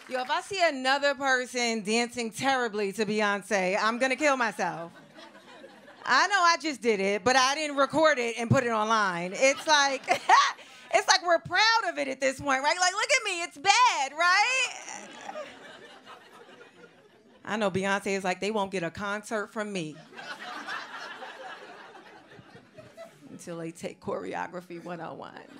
Yo, if I see another person dancing terribly to Beyoncé, I'm gonna kill myself. I know I just did it, but I didn't record it and put it online. It's like, it's like we're proud of it at this point, right? Like, look at me, it's bad, right? I know Beyonce is like, they won't get a concert from me until they take choreography 101.